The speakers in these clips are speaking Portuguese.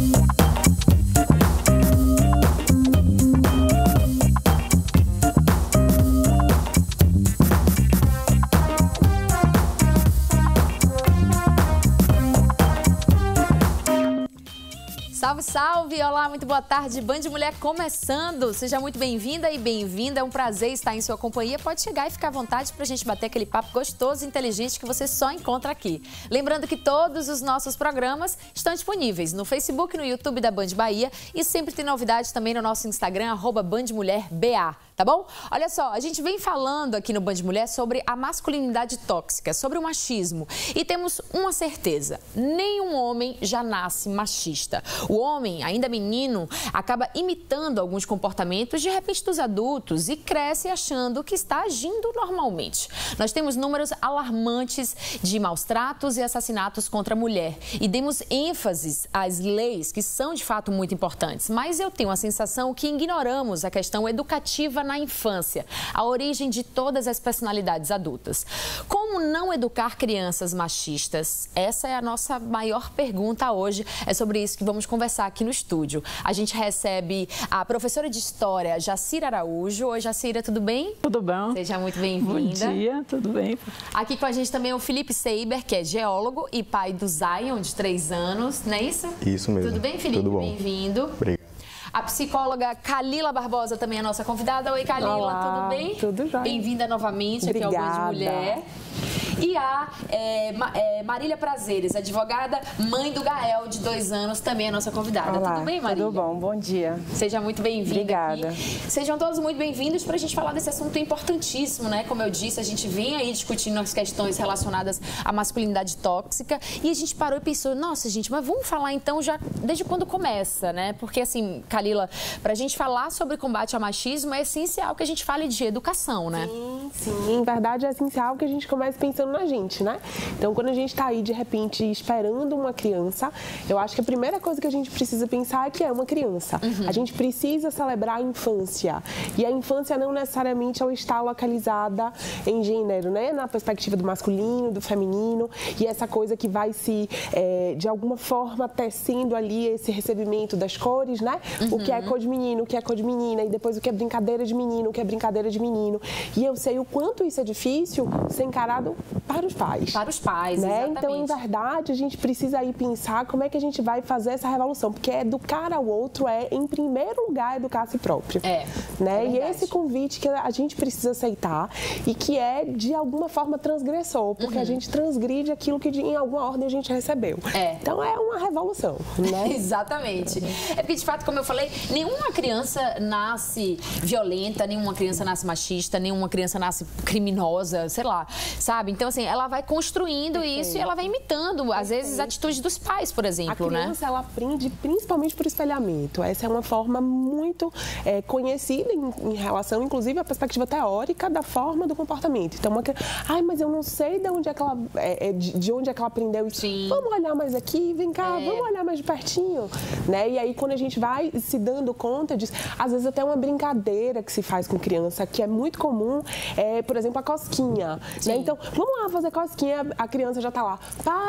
Salve, salve! Olá, muito boa tarde. Band Mulher começando. Seja muito bem-vinda e bem-vinda. É um prazer estar em sua companhia. Pode chegar e ficar à vontade para a gente bater aquele papo gostoso e inteligente que você só encontra aqui. Lembrando que todos os nossos programas estão disponíveis no Facebook, no YouTube da Band Bahia e sempre tem novidades também no nosso Instagram, @BandMulherBA. Tá bom? Olha só, a gente vem falando aqui no Band Mulher sobre a masculinidade tóxica, sobre o machismo. E temos uma certeza, nenhum homem já nasce machista. O homem, ainda menino, acaba imitando alguns comportamentos de repente dos adultos e cresce achando que está agindo normalmente. Nós temos números alarmantes de maus tratos e assassinatos contra a mulher. E demos ênfase às leis, que são de fato muito importantes. Mas eu tenho a sensação que ignoramos a questão educativa na infância, a origem de todas as personalidades adultas. Como não educar crianças machistas? Essa é a nossa maior pergunta hoje. É sobre isso que vamos conversar aqui no estúdio. A gente recebe a professora de História, Jacira Araújo. Oi, Jacira, tudo bem? Tudo bom. Seja muito bem-vinda. Bom dia, tudo bem. Aqui com a gente também é o Felipe Seiber, que é geólogo e pai do Zion, de 3 anos, não é isso? Isso mesmo. Tudo bem, Felipe? Tudo bom. Bem-vindo. Obrigado. A psicóloga Kalila Barbosa também é a nossa convidada. Oi, Kalila, Olá, tudo bem? Tudo jóia. Bem-vinda novamente aqui ao Band Mulher. E a Marília Prazeres, advogada, mãe do Gael, de 2 anos, também é a nossa convidada. Olá, tudo bem, Marília? Tudo bom, bom dia. Seja muito bem-vinda. Obrigada. Aqui. Sejam todos muito bem-vindos para a gente falar desse assunto importantíssimo, né? Como eu disse, a gente vem aí discutindo as questões relacionadas à masculinidade tóxica e a gente parou e pensou, nossa, gente, mas vamos falar então já desde quando começa, né? Porque assim, Kalila, para a gente falar sobre combate ao machismo é essencial que a gente fale de educação, né? Sim, em verdade é essencial que a gente comece pensando na gente, né? Então, quando a gente está aí, de repente, esperando uma criança, eu acho que a primeira coisa que a gente precisa pensar é que é uma criança. A gente precisa celebrar a infância. E a infância não necessariamente ela está localizada em gênero, né? Na perspectiva do masculino, do feminino. E essa coisa que vai se, de alguma forma, tecendo ali esse recebimento das cores, né? O que é cor de menino, o que é cor de menina. E depois o que é brincadeira de menino, o que é brincadeira de menino. E eu sei o quanto isso é difícil ser encarado para os pais. Para os pais, né? exatamente. Então, em verdade, a gente precisa aí pensar como é que a gente vai fazer essa revolução. Porque educar ao outro é, em primeiro lugar, educar a si próprio. Né? E esse convite que a gente precisa aceitar e que é, de alguma forma, transgressor. Porque a gente transgride aquilo que, em alguma ordem, a gente recebeu. Então, é uma revolução, né? Exatamente. É porque, de fato, como eu falei, nenhuma criança nasce violenta, nenhuma criança nasce machista, nenhuma criança nasce criminosa, sei lá, sabe? Então, assim, ela vai construindo isso e ela vai imitando, às vezes, atitudes dos pais, por exemplo, né? A criança, ela aprende principalmente por espelhamento. Essa é uma forma muito conhecida em relação, inclusive, à perspectiva teórica da forma do comportamento. Então, mas eu não sei de onde é que ela, de onde é que ela aprendeu isso. Sim. Vamos olhar mais aqui, vem cá, vamos olhar mais de pertinho, né? E aí, quando a gente vai se dando conta disso, às vezes até uma brincadeira que se faz com criança, que é muito comum, por exemplo, a cosquinha, né? Então, vamos lá fazer cosquinha, a criança já tá lá,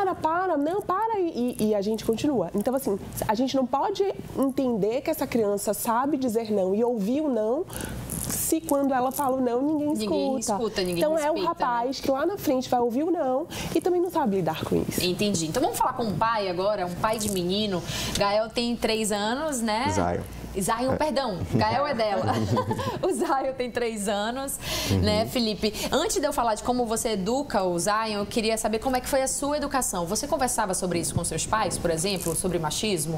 não, para, e a gente continua. Então, assim, a gente não pode entender que essa criança sabe dizer não e ouvir o não, se quando ela fala o não, ninguém escuta. Então, é o rapaz que lá na frente vai ouvir o não e também não sabe lidar com isso. Entendi. Então, vamos falar com um pai agora, um pai de menino. Gael tem 3 anos, né? Zion, perdão, Gael é dela. O Zion tem 3 anos, né, Felipe? Antes de eu falar de como você educa o Zion, eu queria saber como é que foi a sua educação. Você conversava sobre isso com seus pais, por exemplo, sobre machismo?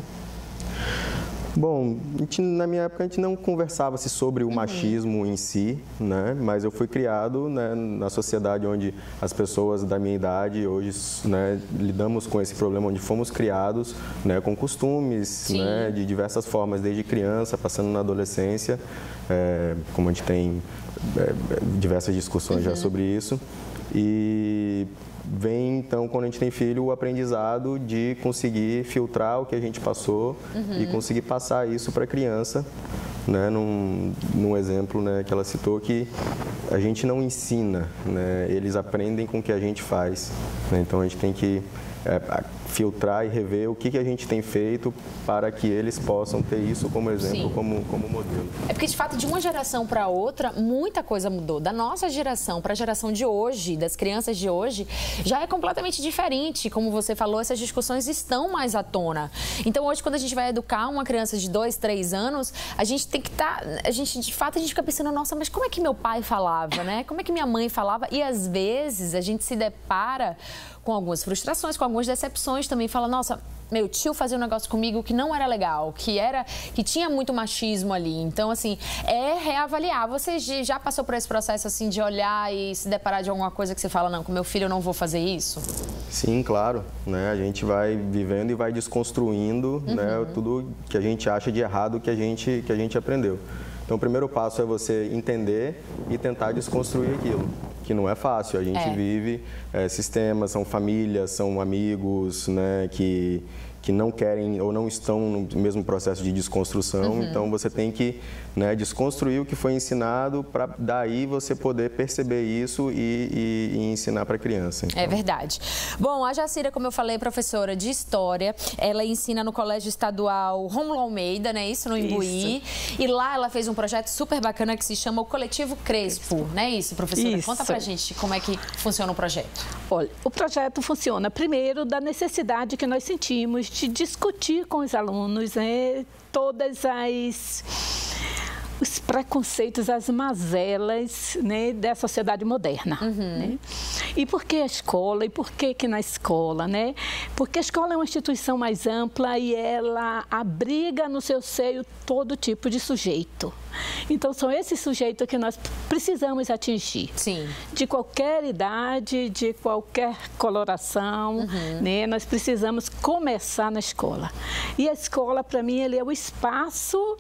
Bom, na minha época a gente não conversava sobre o machismo em si, né? Mas eu fui criado, né, na sociedade onde as pessoas da minha idade hoje, né, lidamos com esse problema, onde fomos criados, né, com costumes, né, de diversas formas, desde criança, passando na adolescência, como a gente tem diversas discussões já sobre isso. E vem, então, quando a gente tem filho, o aprendizado de conseguir filtrar o que a gente passou e conseguir passar isso para a criança, né, num exemplo, né, que ela citou, que a gente não ensina, né, eles aprendem com o que a gente faz, né, então a gente tem que filtrar e rever o que a gente tem feito para que eles possam ter isso como exemplo, como modelo. É porque, de fato, de uma geração para outra, muita coisa mudou. Da nossa geração para a geração de hoje, das crianças de hoje, já é completamente diferente. Como você falou, essas discussões estão mais à tona. Então, hoje, quando a gente vai educar uma criança de 2, 3 anos, a gente tem que estar... de fato, a gente fica pensando, nossa, mas como é que meu pai falava, né? Como é que minha mãe falava? E, às vezes, a gente se depara com algumas frustrações, com algumas decepções também. Fala, nossa, meu tio fazia um negócio comigo que não era legal, que tinha muito machismo ali. Então, assim, é reavaliar. Você já passou por esse processo, assim, de olhar e se deparar de alguma coisa que você fala, não, com meu filho eu não vou fazer isso? Sim, claro, né? A gente vai vivendo e vai desconstruindo, né, tudo que a gente acha de errado que a gente aprendeu. Então, o primeiro passo é você entender e tentar desconstruir aquilo, que não é fácil. A gente vive sistemas, são famílias, são amigos, né, que não querem ou não estão no mesmo processo de desconstrução. Então, você tem que, né, desconstruir o que foi ensinado para daí você poder perceber isso e ensinar para a criança. Então. É verdade. Bom, a Jacira, como eu falei, é professora de História. Ela ensina no Colégio Estadual Rômulo Almeida, né? Isso, no Imbuí. Isso. E lá ela fez um projeto super bacana que se chama o Coletivo Crespo. Não é isso, professora? Isso. Conta pra gente como é que funciona o projeto. Olha, o projeto funciona, primeiro, da necessidade que nós sentimos de discutir com os alunos, né, os preconceitos, as mazelas, né, da sociedade moderna. Né? E por que a escola? E por que na escola? Né? Porque a escola é uma instituição mais ampla e ela abriga no seu seio todo tipo de sujeito. Então, são esses sujeitos que nós precisamos atingir. Sim. De qualquer idade, de qualquer coloração, né? Nós precisamos começar na escola. E a escola, para mim, ela é o espaço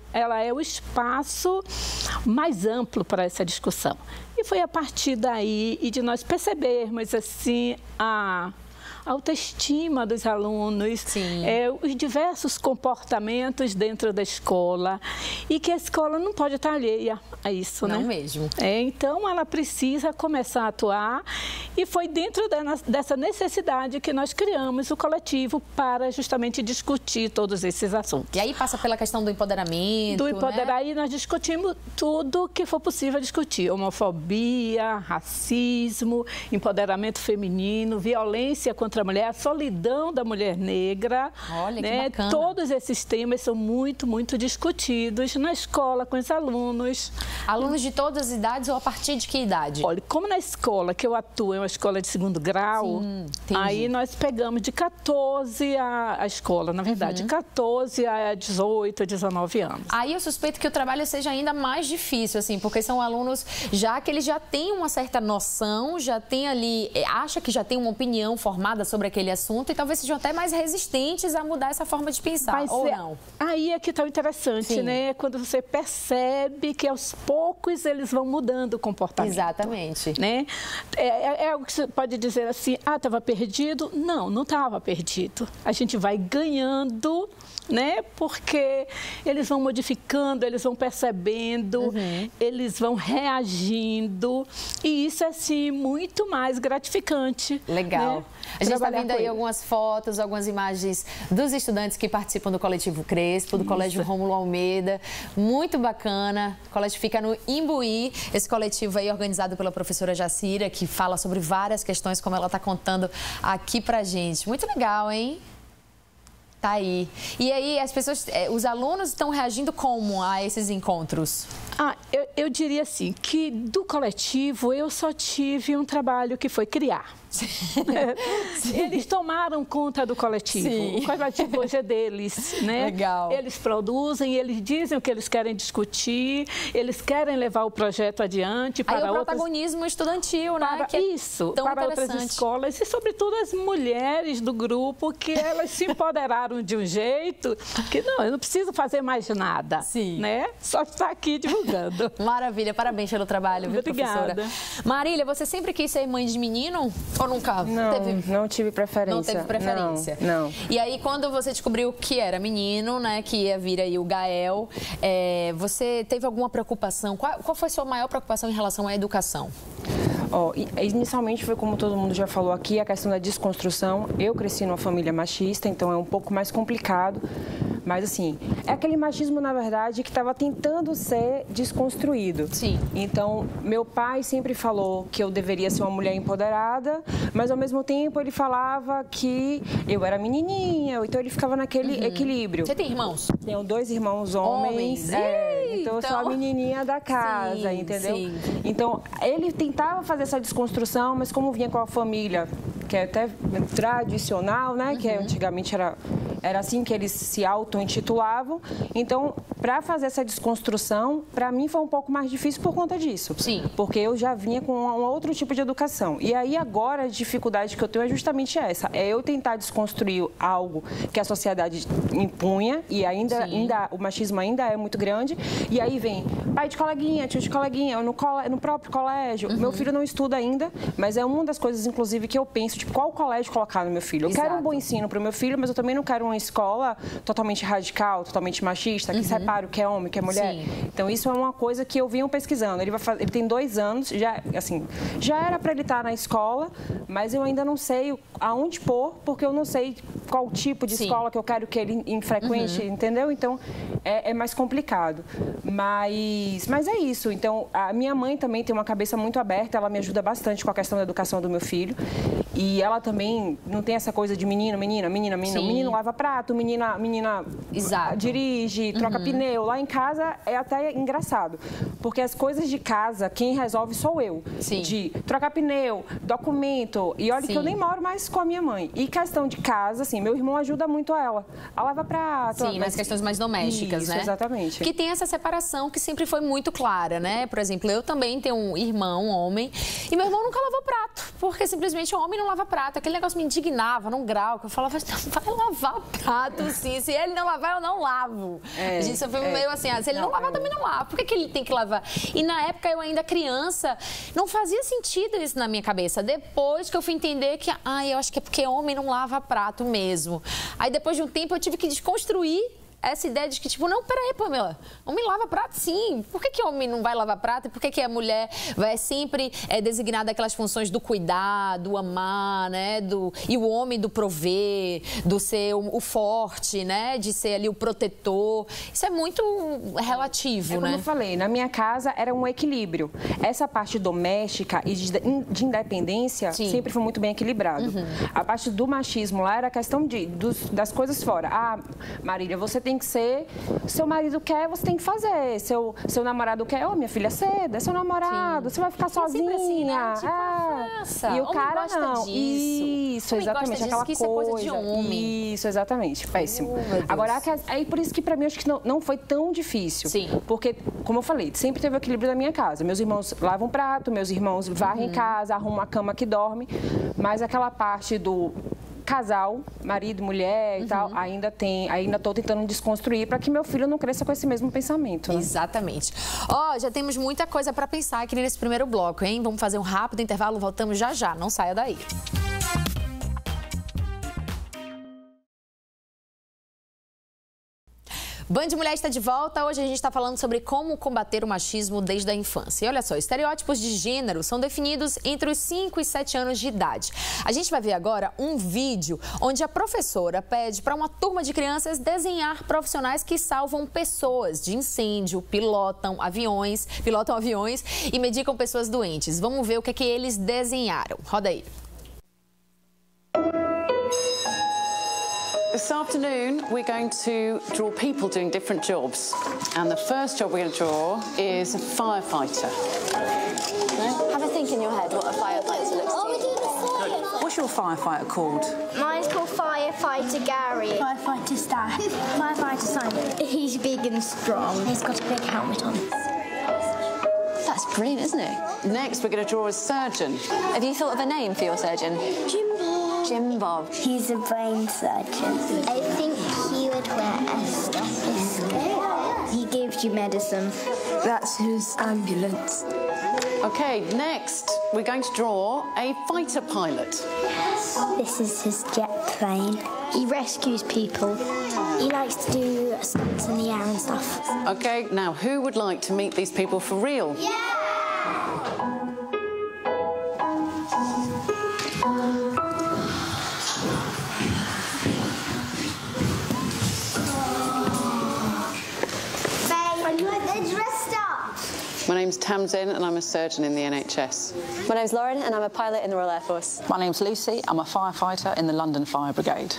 mais amplo para essa discussão. E foi a partir daí e de nós percebermos, assim, a autoestima dos alunos, os diversos comportamentos dentro da escola e que a escola não pode estar alheia a isso, né? Não mesmo. Então, ela precisa começar a atuar e foi dentro dessa necessidade que nós criamos o coletivo para justamente discutir todos esses assuntos. E aí passa pela questão do empoderamento, né? Aí nós discutimos tudo que for possível discutir. Homofobia, racismo, empoderamento feminino, violência contra a mulher, a solidão da mulher negra. Olha, né? Que bacana. Todos esses temas são muito, muito discutidos na escola, com os alunos. Alunos de todas as idades ou a partir de que idade? Olha, como na escola que eu atuo é uma escola de 2º grau, aí nós pegamos de 14 a escola, na verdade, de 14 a 18, 19 anos. Aí eu suspeito que o trabalho seja ainda mais difícil, assim, porque são alunos já que eles já têm uma certa noção, já tem ali, acha que já tem uma opinião formada sobre aquele assunto e talvez sejam até mais resistentes a mudar essa forma de pensar, ou não? Aí é que está o interessante, né? Quando você percebe que aos poucos eles vão mudando o comportamento. Exatamente. Né? É algo que você pode dizer assim, estava perdido? Não, não estava perdido. A gente vai ganhando, né? Porque eles vão modificando, eles vão percebendo, eles vão reagindo e isso é, assim, muito mais gratificante. Legal. Né? A gente está vendo aí algumas fotos, algumas imagens dos estudantes que participam do Coletivo Crespo, do Colégio Rômulo Almeida. Muito bacana. O colégio fica no Imbuí. Esse coletivo aí é organizado pela professora Jacira, que fala sobre várias questões, como ela está contando aqui pra gente. Muito legal, hein? Tá aí. E aí, as pessoas, os alunos estão reagindo como a esses encontros? Eu diria assim, que do coletivo eu só tive um trabalho que foi criar. Eles tomaram conta do coletivo. Sim. O coletivo hoje é deles, né? Legal. Eles produzem, eles dizem o que eles querem discutir, eles querem levar o projeto adiante para aí o protagonismo estudantil, né? Que isso, para outras escolas e, sobretudo, as mulheres do grupo, que elas se empoderaram de um jeito que, não, eu não preciso fazer mais nada. Sim. Né? Só estar aqui divulgando. Maravilha, parabéns pelo trabalho, viu, Obrigada. professora? Marília, você sempre quis ser mãe de menino? Ou nunca? Não tive preferência. Não teve preferência? Não. E aí, quando você descobriu que era menino, né, que ia vir aí o Gael, você teve alguma preocupação? Qual foi a sua maior preocupação em relação à educação? Inicialmente foi como todo mundo já falou aqui, a questão da desconstrução. Eu cresci numa família machista, então é um pouco mais complicado. Mas, assim, é aquele machismo, na verdade, que estava tentando ser desconstruído. Sim. Então, meu pai sempre falou que eu deveria ser uma mulher empoderada, mas, ao mesmo tempo, ele falava que eu era menininha. Então, ele ficava naquele equilíbrio. Você tem irmãos? Tenho 2 irmãos homens. Então, eu sou a menininha da casa, sim, entendeu? Sim. Então, ele tentava fazer essa desconstrução, mas como vinha com a família, que é até tradicional, né? Que antigamente era assim que eles se auto-intitulavam. Então, para fazer essa desconstrução, para mim foi um pouco mais difícil por conta disso. Sim. Porque eu já vinha com um outro tipo de educação. E aí, agora, a dificuldade que eu tenho é justamente essa. É eu tentar desconstruir algo que a sociedade impunha, e ainda o machismo ainda é muito grande. E aí vem pai de coleguinha, tio de coleguinha, no próprio colégio. Meu filho não estuda ainda, mas é uma das coisas, inclusive, que eu penso, tipo, qual colégio colocar no meu filho? Eu quero um bom ensino para o meu filho, mas eu também não quero uma escola totalmente radical, totalmente machista, que separa o que é homem, o que é mulher. Sim. Então, isso é uma coisa que eu venho pesquisando. Ele tem 2 anos, já era para ele estar na escola, mas eu ainda não sei aonde pôr, porque eu não sei qual tipo de escola que eu quero que ele frequente, entendeu? Então, é mais complicado. Mas é isso. Então, a minha mãe também tem uma cabeça muito aberta, ela me ajuda bastante com a questão da educação do meu filho. E ela também não tem essa coisa de menino, menina. Sim. Menino lava prato, menina dirige, troca pneu. Lá em casa é até engraçado, porque as coisas de casa, quem resolve sou eu. Sim. De trocar pneu, documento. E olha que eu nem moro mais com a minha mãe. E questão de casa, assim, meu irmão ajuda muito ela. Ela lava prato. Sim, nas questões mais domésticas, isso, né? Exatamente. Que tem essa separação que sempre foi muito clara, né? Por exemplo, eu também tenho um irmão, um homem, e meu irmão nunca lavou prato, porque simplesmente o homem não lava prato. Aquele negócio me indignava num grau, que eu falava, vai lavar prato, sim. Se ele não lavar, eu não lavo. A gente só foi meio assim, se ele não lavar, também não lava. Por que ele tem que lavar? E na época, eu ainda criança, não fazia sentido isso na minha cabeça. Depois que eu fui entender que, eu acho que é porque homem não lava prato mesmo. Aí depois de um tempo, eu tive que desconstruir essa ideia de que, tipo, não, peraí, Pamela, homem lava prato, sim. Por que homem não vai lavar prato? E por que a mulher vai sempre designada aquelas funções do cuidar, do amar, né? E o homem do prover, do ser o forte, né? De ser ali o protetor. Isso é muito relativo, né? Como eu falei, na minha casa era um equilíbrio. Essa parte doméstica e de independência sempre foi muito bem equilibrado. A parte do machismo lá era a questão das coisas fora. Marília, você tem que ser, seu marido quer, você tem que fazer. Seu namorado quer, minha filha, ceda, é seu namorado, você vai ficar sozinha. Assim, né? Tipo, e o cara gosta não. Disso. Isso, exatamente, aquela isso coisa. É coisa de homem. Isso, exatamente, péssimo. Agora, aí por isso que pra mim acho que não foi tão difícil. Sim. Porque, como eu falei, sempre teve o equilíbrio da minha casa. Meus irmãos lavam prato, meus irmãos varrem casa, arrumam a cama que dorme, mas aquela parte do casal, marido, mulher e tal, ainda estou tentando desconstruir para que meu filho não cresça com esse mesmo pensamento. Né? Exatamente. Já temos muita coisa para pensar aqui nesse primeiro bloco, hein? Vamos fazer um rápido intervalo, voltamos já, não saia daí. Band Mulher está de volta. Hoje a gente está falando sobre como combater o machismo desde a infância. E olha só, estereótipos de gênero são definidos entre os 5 e 7 anos de idade. A gente vai ver agora um vídeo onde a professora pede para uma turma de crianças desenhar profissionais que salvam pessoas de incêndio, pilotam aviões e medicam pessoas doentes. Vamos ver o que eles desenharam. Roda aí. This afternoon, we're going to draw people doing different jobs. And the first job we're going to draw is a firefighter. Have a think in your head what a firefighter looks like. What's your firefighter called? Mine's called Firefighter Gary. Firefighter Stan. Firefighter Simon. He's big and strong. He's got a big helmet on. That's brilliant, isn't it? Next, we're going to draw a surgeon. Have you thought of a name for your surgeon? Jim Bob. Jim Bob. He's a brain surgeon. I think he would wear a stethoscope. He gives you medicine. That's his ambulance. Okay, next, we're going to draw a fighter pilot. This is his jet plane. He rescues people. He likes to do stunts in the air and stuff. Okay, now who would like to meet these people for real? My name's Tamsin and I'm a surgeon in the NHS. My name's Lauren and I'm a pilot in the Royal Air Force. My name's Lucy, I'm a firefighter in the London Fire Brigade.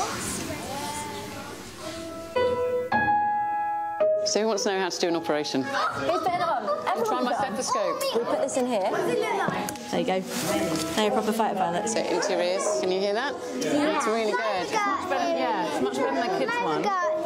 So who wants to know how to do an operation? Who's putting it on? Try my stethoscope. We put this in here. There you go. Now you're a proper fighter pilot. So into your ears. Can you hear that? Yeah. It's really good. It's much better, yeah, it's much better than the kids' one.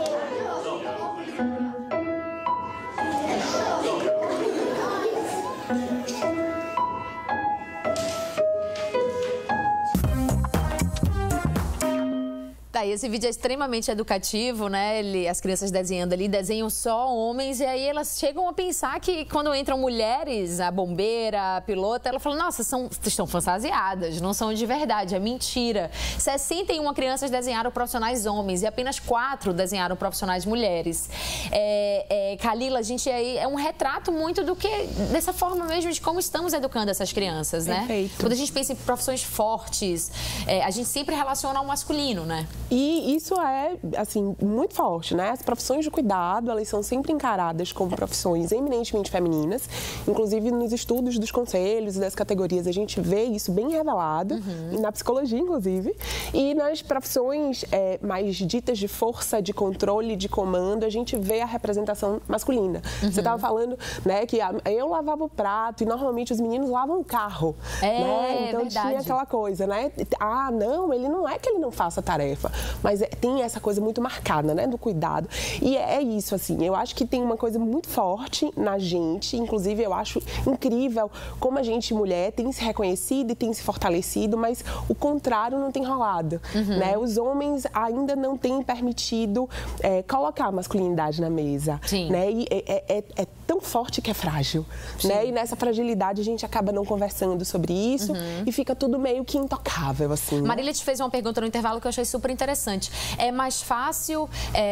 Tá, e esse vídeo é extremamente educativo, né? As crianças desenhando ali, desenham só homens e aí elas chegam a pensar que quando entram mulheres, a bombeira, a pilota, ela fala, nossa, estão fantasiadas, não são de verdade, é mentira. 61 crianças desenharam profissionais homens e apenas 4 desenharam profissionais mulheres. Kalila, a gente aí é um retrato muito do que, dessa forma mesmo de como estamos educando essas crianças, né? Perfeito. Quando a gente pensa em profissões fortes, a gente sempre relaciona ao masculino, né? E isso é, assim, muito forte, né? As profissões de cuidado, elas são sempre encaradas como profissões eminentemente femininas. Inclusive, nos estudos dos conselhos e das categorias, a gente vê isso bem revelado, na psicologia, inclusive. E nas profissões mais ditas de força, de controle, de comando, a gente vê a representação masculina. Você estava falando, né, que eu lavava o prato e normalmente os meninos lavam o carro. Né? Então tinha aquela coisa, né? Ah, não, ele não é que ele não faça a tarefa. Mas tem essa coisa muito marcada, né, do cuidado. E é isso, assim, eu acho que tem uma coisa muito forte na gente, inclusive eu acho incrível como a gente, mulher, tem se reconhecido e tem se fortalecido, mas o contrário não tem rolado, né? Os homens ainda não têm permitido colocar a masculinidade na mesa, né? E é tão forte que é frágil, né? E nessa fragilidade a gente acaba não conversando sobre isso e fica tudo meio que intocável, assim. Né? Marília te fez uma pergunta no intervalo que eu achei super interessante. É mais fácil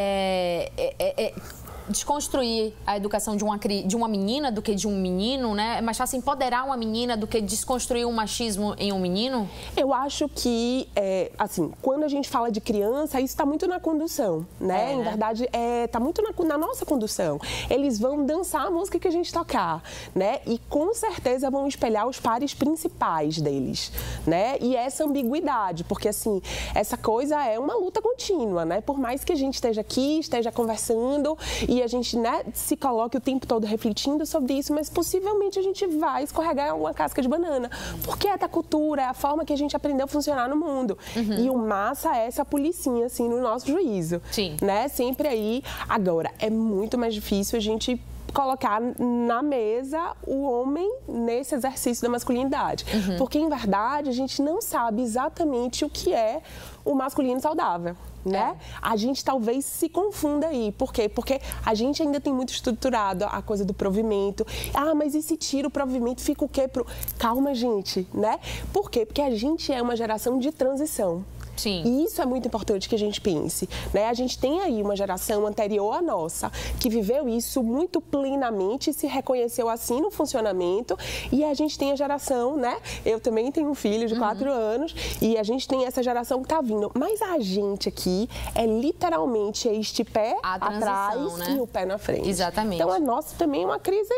desconstruir a educação de uma menina do que de um menino, né? É mais fácil empoderar uma menina do que desconstruir um machismo em um menino? Eu acho que, assim, quando a gente fala de criança, isso está muito na condução, né? Em verdade, está muito na nossa condução. Eles vão dançar a música que a gente tocar, né? E com certeza vão espelhar os pares principais deles, né? E essa ambiguidade, porque, assim, essa coisa é uma luta contínua, né? Por mais que a gente esteja aqui, esteja conversando e a gente, né, se coloque o tempo todo refletindo sobre isso, mas possivelmente a gente vai escorregar em alguma casca de banana, porque é da cultura, é a forma que a gente aprendeu a funcionar no mundo. E o massa é essa policinha, assim, no nosso juízo, né? Sempre aí. Agora, é muito mais difícil a gente colocar na mesa o homem nesse exercício da masculinidade. Porque, em verdade, a gente não sabe exatamente o que é o masculino saudável, né? A gente talvez se confunda aí. Por quê? Porque a gente ainda tem muito estruturado a coisa do provimento. Ah, mas e se tira o provimento, fica o quê? Calma, gente, né? Por quê? Porque a gente é uma geração de transição. E isso é muito importante que a gente pense, né? A gente tem aí uma geração anterior à nossa que viveu isso muito plenamente e se reconheceu assim no funcionamento, e a gente tem a geração, né? Eu também tenho um filho de 4 anos e a gente tem essa geração que tá vindo, mas a gente aqui é literalmente este pé atrás, né? E o pé na frente. Exatamente. Então a nossa também é uma crise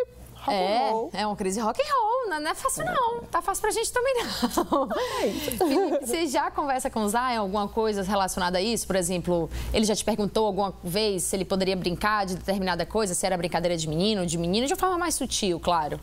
É uma crise rock and roll, não é fácil não, tá fácil pra gente também não. Felipe, você já conversa com o Zion alguma coisa relacionada a isso? Por exemplo, ele já te perguntou alguma vez se ele poderia brincar de determinada coisa, se era brincadeira de menino, de uma forma mais sutil, claro.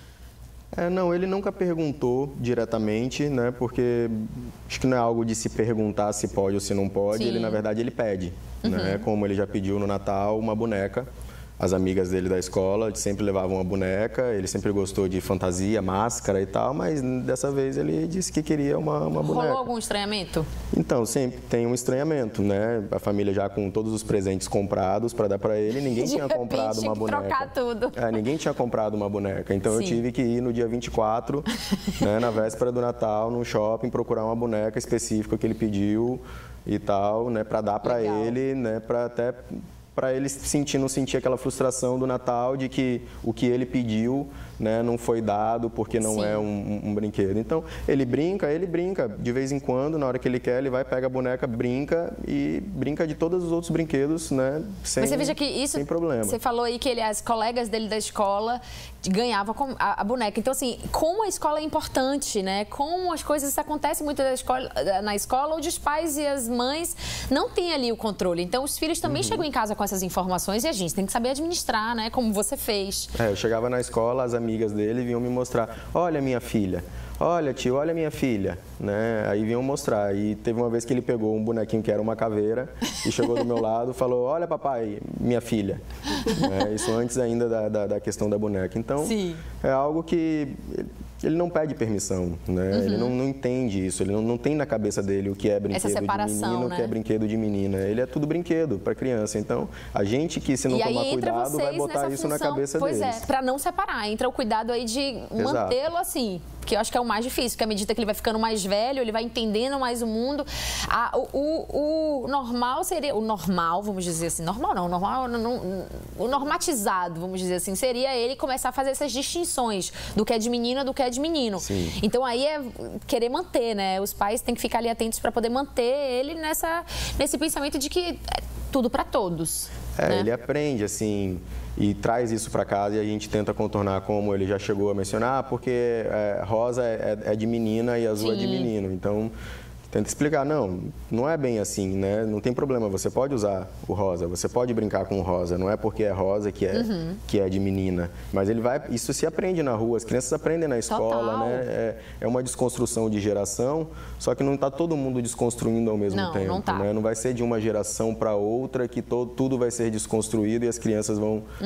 Não, ele nunca perguntou diretamente, né? Porque acho que não é algo de se perguntar se pode ou se não pode. Ele, na verdade, ele pede, né? Como ele já pediu no Natal uma boneca. As amigas dele da escola sempre levavam uma boneca, ele sempre gostou de fantasia, máscara e tal, mas dessa vez ele disse que queria uma boneca. Rolou algum estranhamento? Então, sempre tem um estranhamento, né? A família já com todos os presentes comprados para dar para ele, ninguém tinha comprado uma boneca. Trocar tudo. Ninguém tinha comprado uma boneca, então eu tive que ir no dia 24, né, na véspera do Natal, no shopping, procurar uma boneca específica que ele pediu e tal, né, para dar para ele, né, para até para ele não sentir aquela frustração do Natal de que o que ele pediu, né, não foi dado porque não é um brinquedo. Então, ele brinca de vez em quando, na hora que ele quer, ele vai, pega a boneca, brinca e brinca de todos os outros brinquedos, né, sem, você veja que isso, sem problema. Você falou aí que as colegas dele da escola ganhavam a boneca. Então, assim, como a escola é importante, né, como as coisas acontecem muito na escola, onde os pais e as mães não têm ali o controle. Então, os filhos também chegam em casa com essas informações e a gente tem que saber administrar, né, como você fez. Eu chegava na escola, as amigas dele vinham me mostrar, olha minha filha, olha tio, olha minha filha, né? Aí vinham mostrar. E teve uma vez que ele pegou um bonequinho que era uma caveira e chegou do meu lado e falou, olha papai, minha filha. Isso antes ainda da questão da boneca. Então, é algo que ele não pede permissão, né? Ele não entende isso, ele não tem na cabeça dele o que é brinquedo de menino, o que é brinquedo de menina. Ele é tudo brinquedo para criança. Então, a gente que, se não tomar cuidado, vai botar isso na cabeça deles. Pois é, para não separar. Entra o cuidado aí de mantê-lo assim, que eu acho que é o mais difícil, porque à medida que ele vai ficando mais velho, ele vai entendendo mais o mundo. O normal seria... O normal, vamos dizer assim, normal não, o normatizado, vamos dizer assim, seria ele começar a fazer essas distinções do que é de menina, do que é de menino. Então aí é querer manter, né? Os pais têm que ficar ali atentos para poder manter ele nesse pensamento de que é tudo para todos. Né? Ele aprende, assim, e traz isso para casa e a gente tenta contornar, como ele já chegou a mencionar, porque rosa é de menina e azul é de menino. Então, tenta explicar, não é bem assim, né? Não tem problema, você pode usar o rosa, você pode brincar com o rosa, não é porque é rosa que é de menina. Mas isso se aprende na rua, as crianças aprendem na escola, né? É uma desconstrução de geração, só que não está todo mundo desconstruindo ao mesmo tempo. Não tá. Né? Não vai ser de uma geração para outra que tudo vai ser desconstruído e as crianças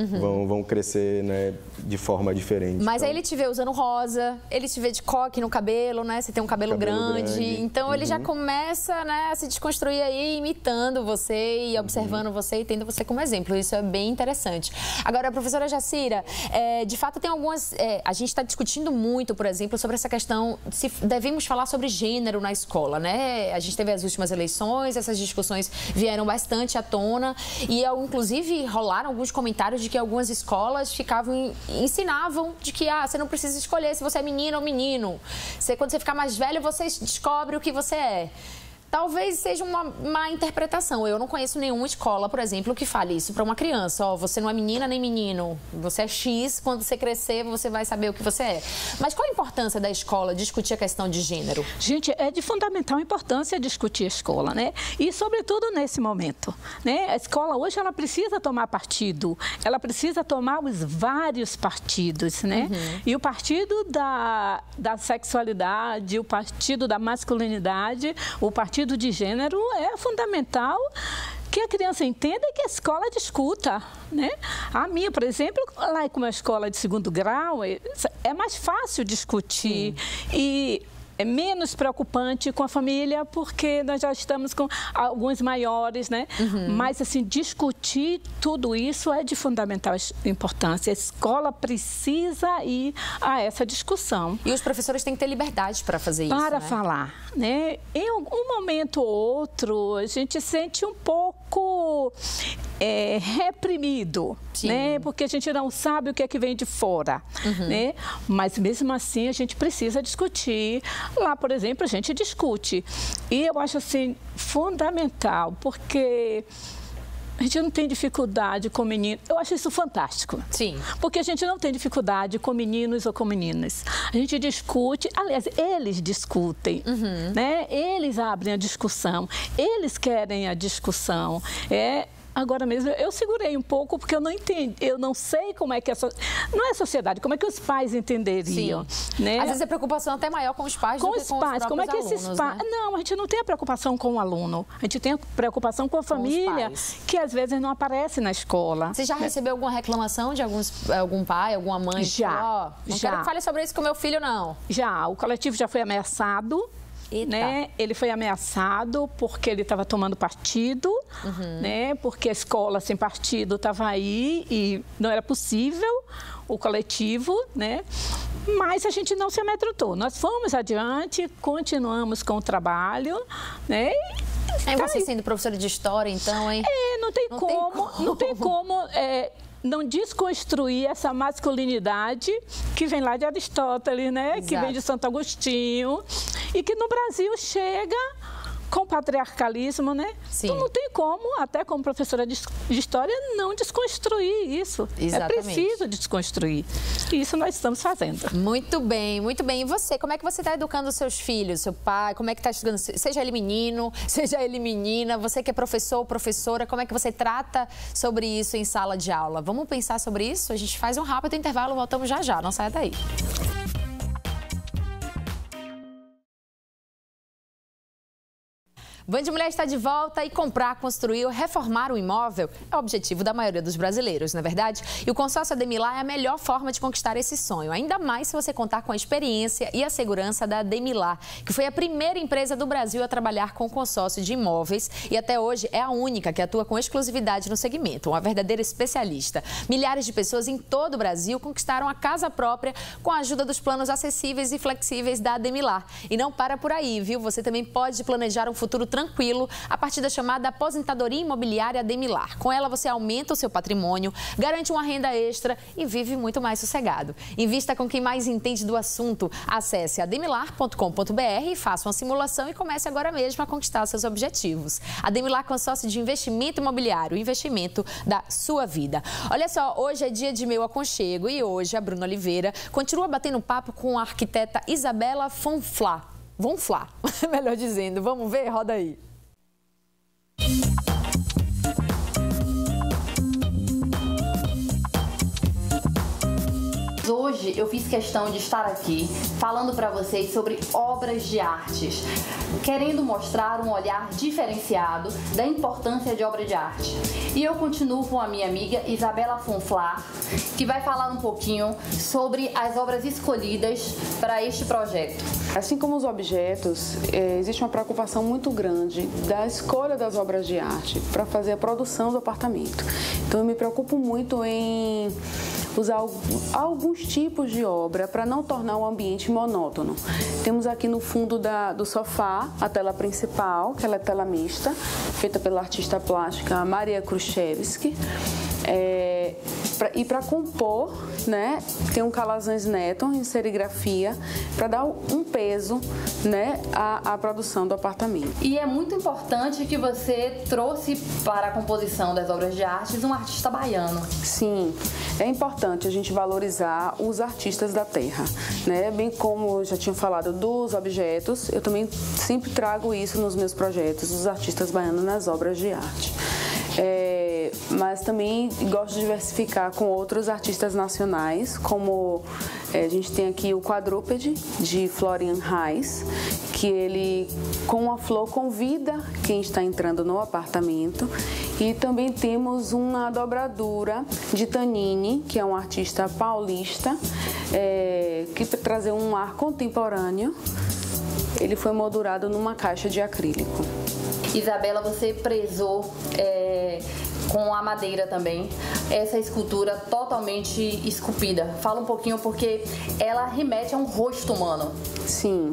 vão crescer, né, de forma diferente. Mas aí ele te vê usando rosa, ele te vê de coque no cabelo, né? Você tem um cabelo grande. Então ele já começa, né, a se desconstruir aí, imitando você e observando você e tendo você como exemplo. Isso é bem interessante. Agora, professora Jacira, de fato tem algumas... a gente está discutindo muito, por exemplo, sobre essa questão de se devemos falar sobre gênero na escola, né? A gente teve as últimas eleições, essas discussões vieram bastante à tona e, inclusive, rolaram alguns comentários de que algumas escolas ensinavam de que você não precisa escolher se você é menina ou menino. Quando você ficar mais velho, você descobre o que você é. Talvez seja uma má interpretação. Eu não conheço nenhuma escola, por exemplo, que fale isso para uma criança. Você não é menina nem menino. Você é X, quando você crescer, você vai saber o que você é. Mas qual a importância da escola discutir a questão de gênero? Gente, é de fundamental importância discutir a escola, né? E, sobretudo, nesse momento, né? A escola hoje, ela precisa tomar partido. Ela precisa tomar os vários partidos, né? E o partido da sexualidade, o partido da masculinidade, o partido de gênero é fundamental que a criança entenda e que a escola discuta, né? A minha, por exemplo, lá como é uma escola de segundo grau, é mais fácil discutir e é menos preocupante com a família, porque nós já estamos com alguns maiores, né? Mas, assim, discutir tudo isso é de fundamental importância. A escola precisa ir a essa discussão. E os professores têm que ter liberdade para fazer isso, para falar, né? Em algum momento ou outro, a gente sente um pouco reprimido, né? Porque a gente não sabe o que é que vem de fora, né? Mas, mesmo assim, a gente precisa discutir. Lá, por exemplo, a gente discute. E eu acho, assim, fundamental, porque a gente não tem dificuldade com meninos. Eu acho isso fantástico. Porque a gente não tem dificuldade com meninos ou com meninas. A gente discute, aliás, eles discutem, né? Eles abrem a discussão, eles querem a discussão. Agora mesmo, eu segurei um pouco porque eu não entendi, eu não sei como é que não é a sociedade, como é que os pais entenderiam, né? Às vezes a preocupação é até maior com os pais do que com os pais. Como é que esses pais... Né? Não, a gente não tem a preocupação com o aluno, a gente tem a preocupação com a família, que às vezes não aparece na escola. Você já recebeu alguma reclamação de algum pai, alguma mãe? Já. Não quero que fale sobre isso com meu filho, não. Já, o coletivo já foi ameaçado. Né? Ele foi ameaçado porque ele estava tomando partido, né? Porque a escola sem partido estava aí e não era possível o coletivo, né? Mas a gente não se amedrontou. Nós fomos adiante, continuamos com o trabalho, né? Você sendo professora de história, então, hein? Não tem como não desconstruir essa masculinidade que vem lá de Aristóteles, né? Exato. Que vem de Santo Agostinho e que no Brasil chega com o patriarcalismo, né? Sim. Então não tem como, até como professora de história, não desconstruir isso. Exatamente. É preciso desconstruir. E isso nós estamos fazendo. Muito bem, muito bem. E você, como é que você está educando os seus filhos, seu pai? Como é que está estudando? Seja ele menino, seja ele menina, você que é professor ou professora, como é que você trata sobre isso em sala de aula? Vamos pensar sobre isso? A gente faz um rápido intervalo, voltamos já já, não saia daí. Band Mulher está de volta e comprar, construir ou reformar um imóvel é o objetivo da maioria dos brasileiros, não é verdade? E o consórcio Ademilar é a melhor forma de conquistar esse sonho, ainda mais se você contar com a experiência e a segurança da Ademilar, que foi a primeira empresa do Brasil a trabalhar com consórcio de imóveis e até hoje é a única que atua com exclusividade no segmento, uma verdadeira especialista. Milhares de pessoas em todo o Brasil conquistaram a casa própria com a ajuda dos planos acessíveis e flexíveis da Ademilar. E não para por aí, viu? Você também pode planejar um futuro tranquilo a partir da chamada aposentadoria imobiliária Ademilar. Com ela você aumenta o seu patrimônio, garante uma renda extra e vive muito mais sossegado. Invista com quem mais entende do assunto. Acesse ademilar.com.br e faça uma simulação e comece agora mesmo a conquistar seus objetivos. Ademilar Consórcio de Investimento Imobiliário, o investimento da sua vida. Olha só, hoje é dia de meu aconchego e hoje a Bruna Oliveira continua batendo papo com a arquiteta Isabela Fonflá. Melhor dizendo. Vamos ver? Roda aí. Hoje eu fiz questão de estar aqui falando para vocês sobre obras de artes, querendo mostrar um olhar diferenciado da importância de obra de arte. E eu continuo com a minha amiga Isabela Fonflá, que vai falar um pouquinho sobre as obras escolhidas para este projeto. Assim como os objetos, existe uma preocupação muito grande da escolha das obras de arte para fazer a produção do apartamento. Então eu me preocupo muito em usar alguns tipos de obra para não tornar o ambiente monótono. Temos aqui no fundo do sofá a tela principal, que ela é tela mista, feita pela artista plástica Maria Kruszewski. E para compor, né, tem um calazans neto em serigrafia para dar um peso, né, à produção do apartamento. E é muito importante que você trouxe para a composição das obras de arte um artista baiano. Sim, é importante a gente valorizar os artistas da terra, né? Bem como eu já tinha falado dos objetos, eu também sempre trago isso nos meus projetos, os artistas baianos nas obras de arte. Mas também gosto de diversificar com outros artistas nacionais, como a gente tem aqui o Quadrúpede, de Florian Reis, que ele, com a flor, convida quem está entrando no apartamento. E também temos uma dobradura de Tanini, que é um artista paulista, que para trazer um ar contemporâneo, ele foi moldurado numa caixa de acrílico. Isabela, você prezou com a madeira também essa escultura totalmente esculpida. Fala um pouquinho, porque ela remete a um rosto humano. Sim,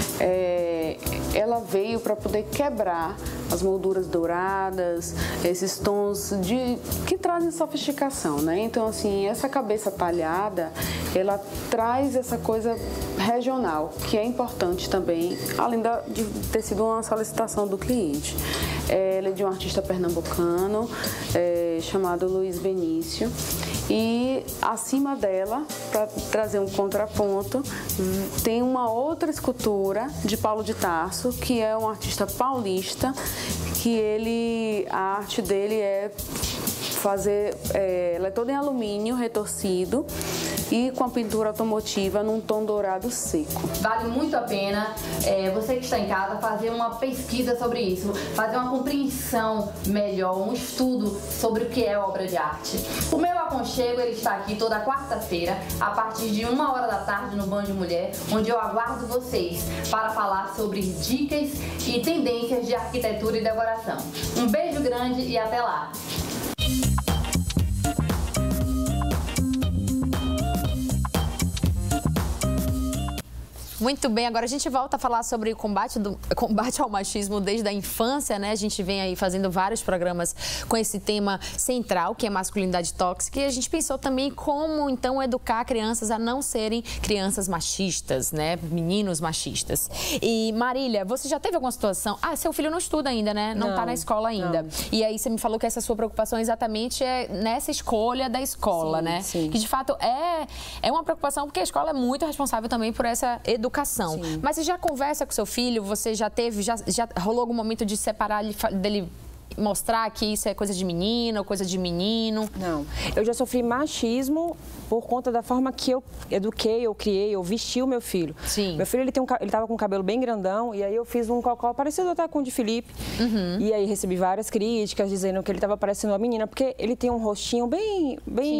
ela veio para poder quebrar as molduras douradas, esses tons que trazem sofisticação, né? Então, assim, essa cabeça talhada, ela traz essa coisa regional, que é importante também, além de ter sido uma solicitação do cliente. Ela é de um artista pernambucano, chamado Luiz Benício. E acima dela, para trazer um contraponto, tem uma outra escultura de Paulo de Tarso, que é um artista paulista, que a arte dele é fazer, ela é toda em alumínio retorcido e com a pintura automotiva num tom dourado seco. Vale muito a pena você que está em casa fazer uma pesquisa sobre isso, fazer uma compreensão melhor, um estudo sobre o que é obra de arte. O meu aconchego, ele está aqui toda quarta-feira, a partir de 1h da tarde no Band Mulher, onde eu aguardo vocês para falar sobre dicas e tendências de arquitetura e decoração. Um beijo grande e até lá! Muito bem, agora a gente volta a falar sobre o combate ao machismo desde a infância, né? A gente vem aí fazendo vários programas com esse tema central, que é masculinidade tóxica, e a gente pensou também como, então, educar crianças a não serem crianças machistas, né? Meninos machistas. E, Marília, você já teve alguma situação... Ah, seu filho não estuda ainda, né? Não tá na escola ainda. Não. E aí você me falou que essa sua preocupação exatamente é nessa escolha da escola, sim, né? Sim. Que, de fato, é uma preocupação, porque a escola é muito responsável também por essa educação. Sim. Mas você já conversa com seu filho? Você já teve, já rolou algum momento de separar dele, mostrar que isso é coisa de menina ou coisa de menino? Não. Eu já sofri machismo por conta da forma que eu eduquei, eu criei, eu vesti o meu filho. Sim. Meu filho, ele tava com o cabelo bem grandão, e aí eu fiz um cocó parecido até com o de Felipe. Uhum. E aí recebi várias críticas dizendo que ele tava parecendo uma menina, porque ele tem um rostinho bem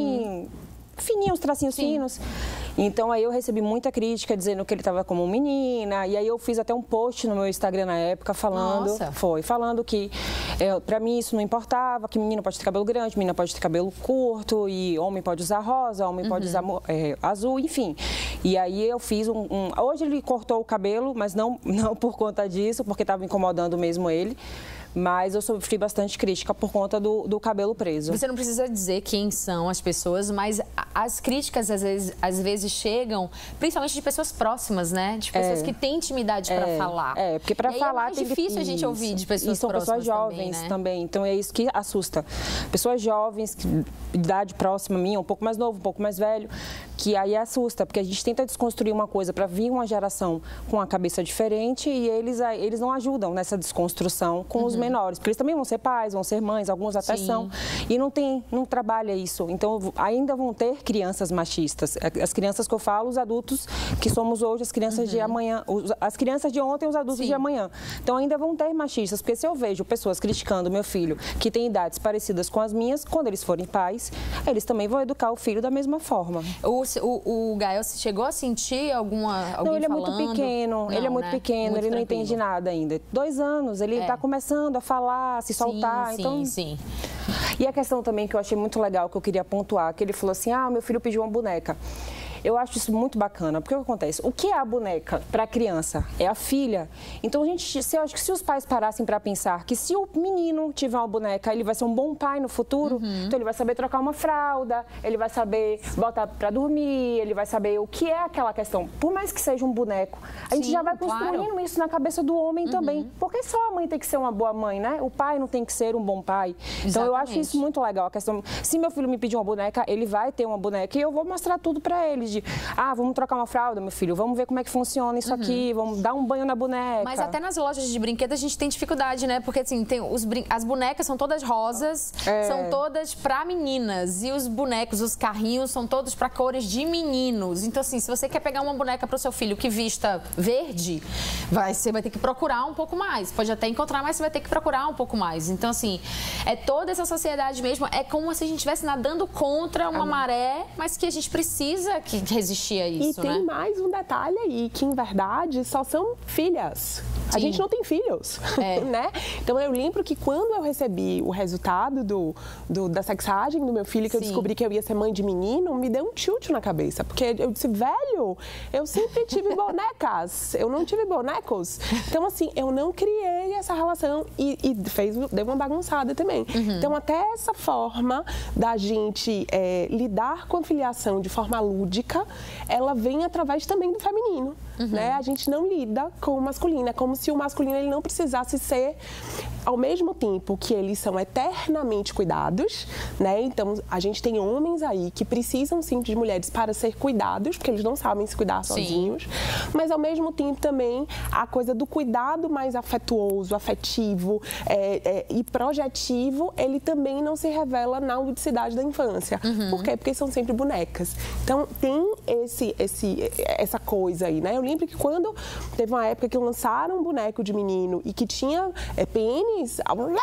fininho, os tracinhos finos. Então, aí eu recebi muita crítica dizendo que ele estava como menina. E aí eu fiz até um post no meu Instagram na época falando... Nossa. Falando que pra mim isso não importava, que menino pode ter cabelo grande, menina pode ter cabelo curto, e homem pode usar rosa, homem pode usar azul, enfim. E aí eu fiz Hoje ele cortou o cabelo, mas não por conta disso, porque estava incomodando mesmo ele. Mas eu sofri bastante crítica por conta do cabelo preso. Você não precisa dizer quem são as pessoas, mas as críticas às vezes chegam, principalmente de pessoas próximas, né? De pessoas que têm intimidade para falar. Porque para falar é difícil a gente ouvir de pessoas próximas. E são pessoas jovens também, então é isso que assusta. Pessoas jovens, de idade próxima a minha, um pouco mais novo, um pouco mais velho, que aí assusta, porque a gente tenta desconstruir uma coisa para vir uma geração com a cabeça diferente, e eles não ajudam nessa desconstrução com os menores, porque eles também vão ser pais, vão ser mães, alguns até são, e não trabalha isso. Então, ainda vão ter crianças machistas. As crianças que eu falo, os adultos que somos hoje, as crianças de amanhã, as crianças de ontem, os adultos de amanhã. Então, ainda vão ter machistas, porque se eu vejo pessoas criticando meu filho, que tem idades parecidas com as minhas, quando eles forem pais, eles também vão educar o filho da mesma forma. O Gael chegou a sentir alguém Não, ele é falando? muito pequeno, Não, ele é muito pequeno, muito ele não entende nada ainda. 2 anos, ele está começando a falar, a se soltar. Sim. E a questão também que eu achei muito legal, que eu queria pontuar, que ele falou assim, meu filho pediu uma boneca. Eu acho isso muito bacana, porque o que acontece? O que é a boneca para a criança? É a filha. Então, eu acho que se os pais parassem para pensar que se o menino tiver uma boneca, ele vai ser um bom pai no futuro, então ele vai saber trocar uma fralda, ele vai saber botar para dormir, ele vai saber o que é aquela questão. Por mais que seja um boneco, a gente já vai construindo isso na cabeça do homem também. Porque só a mãe tem que ser uma boa mãe, né? O pai não tem que ser um bom pai. Então, eu acho isso muito legal. A questão, se meu filho me pedir uma boneca, ele vai ter uma boneca e eu vou mostrar tudo para ele. Vamos trocar uma fralda, meu filho, vamos ver como é que funciona isso aqui, vamos dar um banho na boneca. Mas até nas lojas de brinquedos a gente tem dificuldade, né? Porque assim, as bonecas são todas rosas, são todas pra meninas, e os bonecos, os carrinhos são todos pra cores de meninos. Então assim, se você quer pegar uma boneca pro seu filho que vista verde, você vai ter que procurar um pouco mais. Pode até encontrar, mas você vai ter que procurar um pouco mais. Então assim, é toda essa sociedade mesmo, é como se a gente estivesse nadando contra uma maré, mas que a gente precisa que resistir a isso, e tem mais um detalhe aí, que em verdade só são filhas. A gente não tem filhos, né? Então eu lembro que quando eu recebi o resultado da sexagem do meu filho, que eu descobri que eu ia ser mãe de menino, me deu um tilt na cabeça. Porque eu disse, velho, eu sempre tive bonecas, eu não tive bonecos. Então assim, eu não criei essa relação e deu uma bagunçada também. Então até essa forma da gente lidar com a filiação de forma lúdica, ela vem através também do feminino, né? A gente não lida com o masculino, é como se o masculino ele não precisasse ser, ao mesmo tempo que eles são eternamente cuidados, né? Então, a gente tem homens aí que precisam sim de mulheres para ser cuidados, porque eles não sabem se cuidar sozinhos, mas ao mesmo tempo também a coisa do cuidado mais afetuoso, afetivo e projetivo, ele também não se revela na ludicidade da infância. Por quê? Porque são sempre bonecas. Então, tem essa coisa aí, né? Eu lembro que quando teve uma época que lançaram um boneco de menino e que tinha pênis,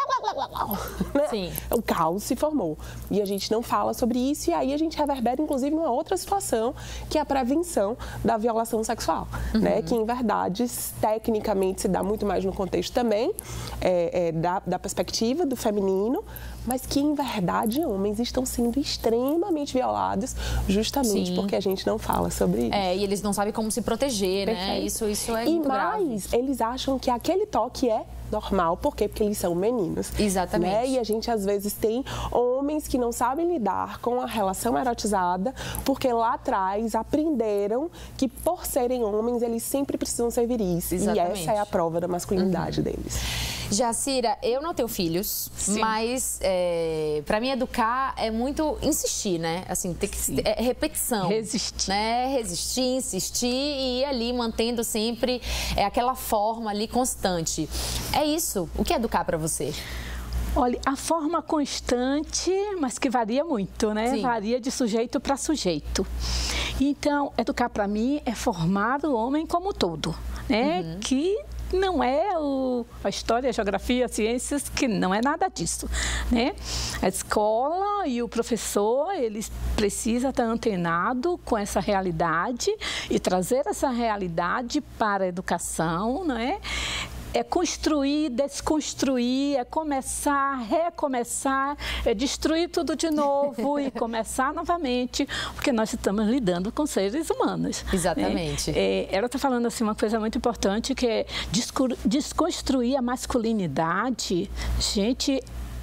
né? O caos se formou. E a gente não fala sobre isso, e aí a gente reverbera, inclusive, numa outra situação, que é a prevenção da violação sexual, né? Que, em verdade, tecnicamente se dá muito mais no contexto também da perspectiva do feminino, mas que em verdade homens estão sendo extremamente violados justamente porque a gente não fala sobre isso. E eles não sabem como se proteger, né? Isso é muito grave. E mais, eles acham que aquele toque é normal, por quê? Porque eles são meninos. Exatamente. Né? E a gente às vezes tem homens que não sabem lidar com a relação erotizada porque lá atrás aprenderam que por serem homens eles sempre precisam ser viris. Exatamente. E essa é a prova da masculinidade deles. Jacira, eu não tenho filhos, mas para mim educar é muito insistir, né? Assim, tem que repetição. Resistir. Né? Resistir, insistir e ir ali mantendo sempre aquela forma ali constante. É isso. O que é educar para você? Olha, a forma constante, mas que varia muito, né? Sim. Varia de sujeito para sujeito. Então, educar para mim é formar o homem como todo, né? Que não é a história, a geografia, as ciências, que não é nada disso, né? A escola e o professor, eles precisam estar antenado com essa realidade e trazer essa realidade para a educação, né? É construir, desconstruir, é começar, recomeçar, é destruir tudo de novo e começar novamente, porque nós estamos lidando com seres humanos. Exatamente. Né? Ela está falando assim, uma coisa muito importante, que é desconstruir a masculinidade. Gente,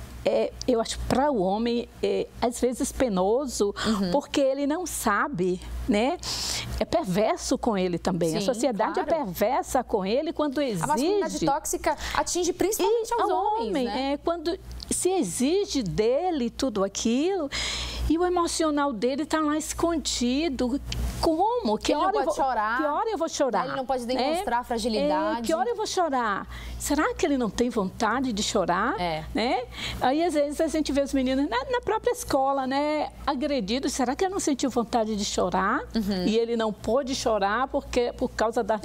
eu acho que para o homem às vezes penoso, porque ele não sabe, né? É perverso com ele também. Sim, a sociedade é perversa com ele quando exige... A masculinidade tóxica atinge principalmente aos homens, né? Quando se exige dele tudo aquilo e o emocional dele está lá escondido. Como? Que hora eu vou chorar? Que hora eu vou chorar? Ele não pode demonstrar fragilidade. Que hora eu vou chorar? Será que ele não tem vontade de chorar? Né? Aí, às vezes, a gente vê os meninos na própria escola, né? Agredidos. Será que ele não sentiu vontade de chorar? E ele não pôde chorar por causa da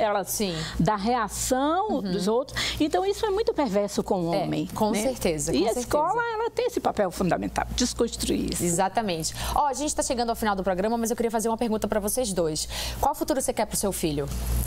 reação dos outros? Então, isso é muito perverso com o homem. Com certeza. E a escola, ela tem esse papel fundamental, desconstruir isso. Exatamente. A gente está chegando ao final do programa, mas eu queria fazer uma pergunta para vocês dois. Qual futuro você quer para o seu filho?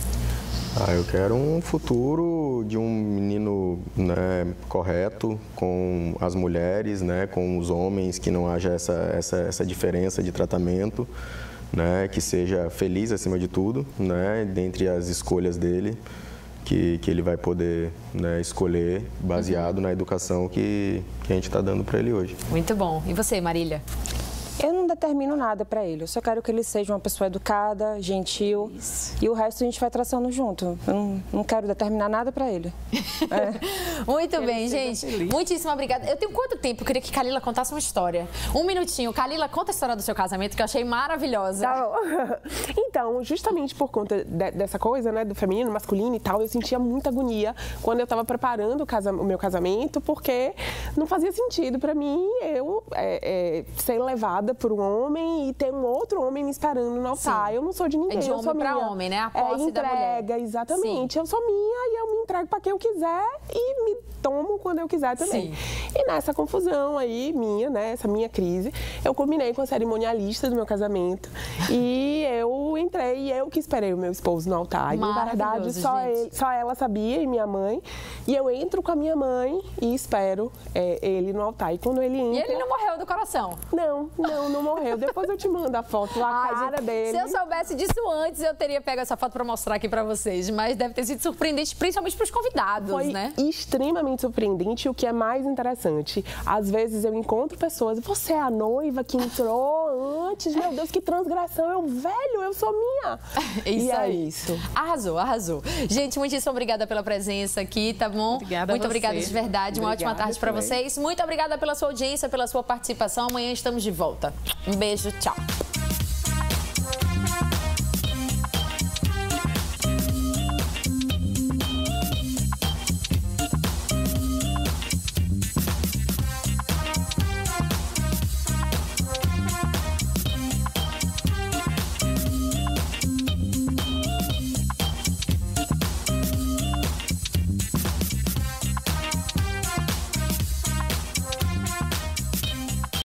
Eu quero um futuro de um menino, né, correto com as mulheres, né, com os homens, que não haja essa diferença de tratamento, né, que seja feliz acima de tudo, né, dentre as escolhas dele, que ele vai poder, né, escolher baseado na educação que a gente está dando para ele hoje. Muito bom. E você, Marília? Eu não determino nada para ele. Eu só quero que ele seja uma pessoa educada, gentil. E o resto a gente vai traçando junto. Eu não quero determinar nada para ele. Muito bem, gente. Muitíssimo obrigada. Eu tenho quanto tempo? Eu queria que Kalila contasse uma história. Um minutinho. Kalila, conta a história do seu casamento, que eu achei maravilhosa. Tá bom. Então, justamente por conta dessa coisa, né, do feminino, masculino e tal, eu sentia muita agonia quando eu estava preparando o meu casamento, porque não fazia sentido para mim eu ser levada por um homem e ter um outro homem me esperando no altar. Sim. Eu não sou de ninguém. É de eu homem sou pra minha. homem, né? A posse entrega, da mulher. Exatamente. Sim. Eu sou minha e eu me entrego para quem eu quiser e me tomo quando eu quiser também. Sim. E nessa confusão aí, essa minha crise, eu combinei com a cerimonialista do meu casamento e eu entrei e eu que esperei o meu esposo no altar. E, na verdade, só ela sabia e minha mãe. E eu entro com a minha mãe e espero ele no altar. E quando ele entra... E ele não morreu do coração? Não morreu. Depois eu te mando a foto, a cara dele. Se eu soubesse disso antes, eu teria pego essa foto para mostrar aqui para vocês. Mas deve ter sido surpreendente, principalmente para os convidados, né? Foi extremamente surpreendente. O que é mais interessante, às vezes eu encontro pessoas, você é a noiva que entrou antes, meu Deus, que transgressão. Eu sou minha. É isso. Arrasou. Gente, muitíssimo obrigada pela presença aqui, tá bom? Muito obrigada de verdade. Uma ótima tarde para vocês. Muito obrigada pela sua audiência, pela sua participação. Amanhã estamos de volta. Um beijo, tchau.